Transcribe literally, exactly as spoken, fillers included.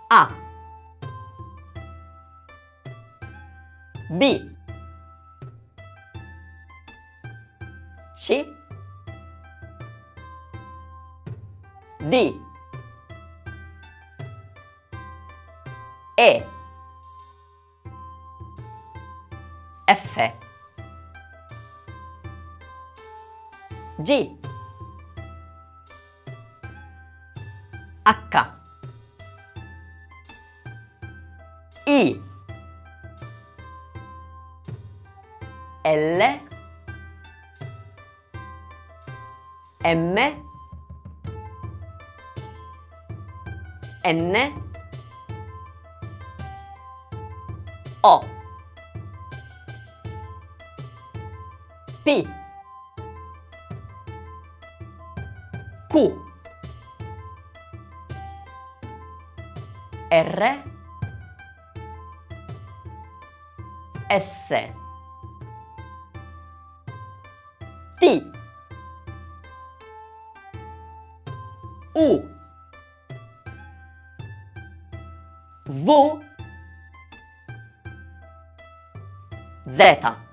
A, B, C, D, E, F, G, H, I, L, M, N, O, P, Q, R, S, T, U, V, Z.